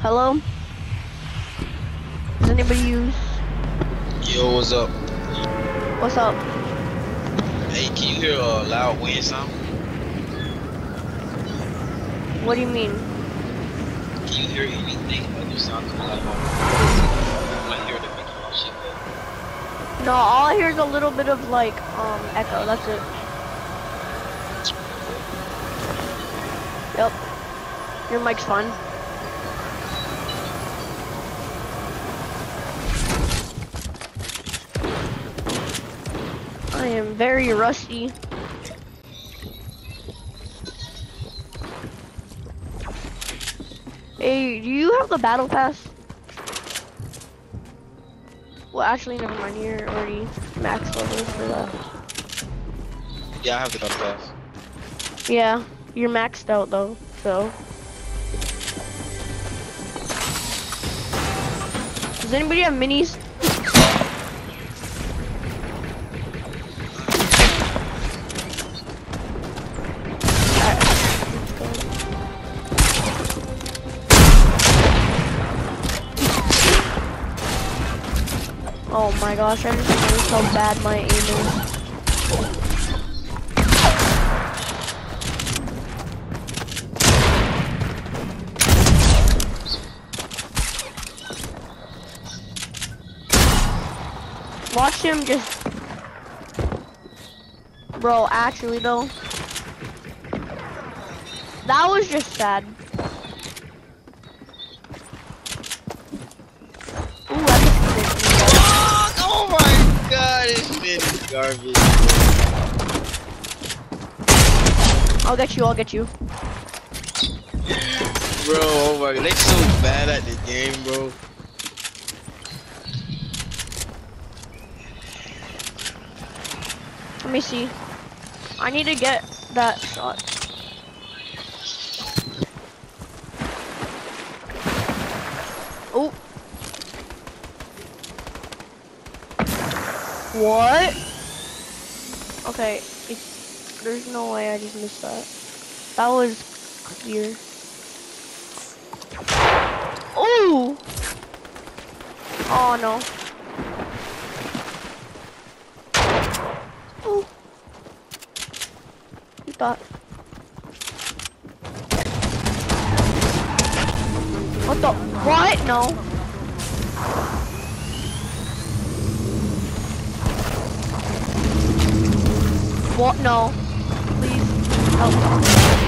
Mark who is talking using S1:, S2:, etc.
S1: Hello? Does anybody use?
S2: Yo, what's up?
S1: What's up?
S2: Hey, can you hear a loud wind sound?
S1: What do you mean?
S2: Can you hear anything other sounds like I might hear the making shit better.
S1: No, all I hear is a little bit of like echo. That's it. Yep. Your mic's fine. I am very rusty. Hey, do you have the battle pass? Well, actually, never mind. You're already max level for that.
S2: Yeah, I have the gun pass.
S1: Yeah, you're maxed out though, so. Does anybody have minis? Oh my gosh, I just noticed how bad my aim is. Watch him just... Bro, actually though. That was just sad. Ooh,
S2: Oh my god, this shit is garbage.
S1: I'll get you, I'll get you.
S2: Bro, oh my god, they so bad at the game, bro.
S1: Let me see. I need to get that shot. Oh. What? Okay, there's no way I just missed that. That was clear. Oh! Oh no. Oh. You thought. What the? What? No. What? No. Please help.